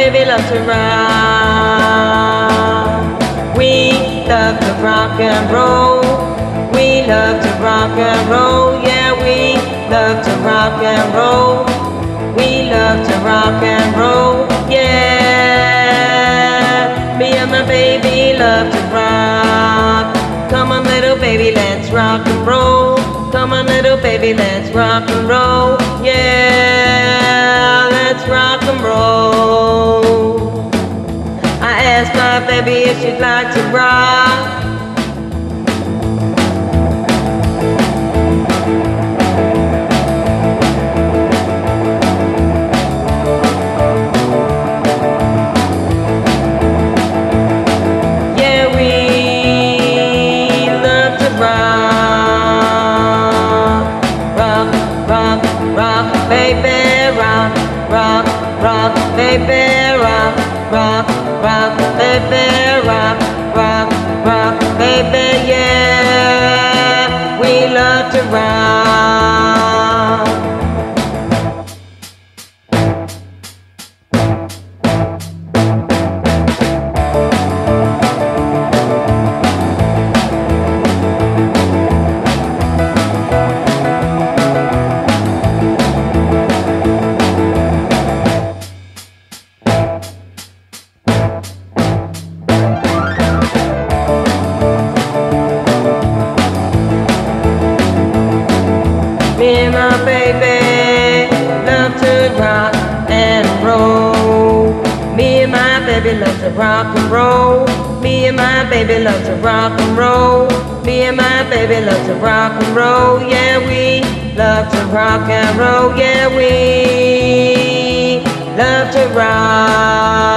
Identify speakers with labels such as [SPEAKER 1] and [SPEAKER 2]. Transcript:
[SPEAKER 1] baby love to rock. We love to rock and roll. We love to rock and roll. Yeah, we love to rock and roll. We love to rock and roll. Yeah, me and my baby love to rock. Come on, little baby, let's rock and roll. Come on, little baby, let's rock and roll. Yeah, let's rock and roll. I asked my baby if she'd like to rock. Yeah, we love to rock. Rock, rock, rock, baby, rock, rock, rock, baby, rock, rock, rock, baby, rock, rock, rock, baby, yeah, we love to rock. Me and my baby love to rock and roll. Me and my baby love to rock and roll. Me and my baby love to rock and roll. Me and my baby love to rock and roll. Yeah, we love to rock and roll. Yeah, we love to rock.